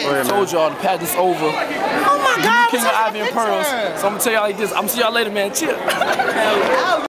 Told y'all the pageant's over. Oh my God, King of Ivy and Pearls. So I'm gonna tell y'all like this. I'm gonna see y'all later, man. Chill.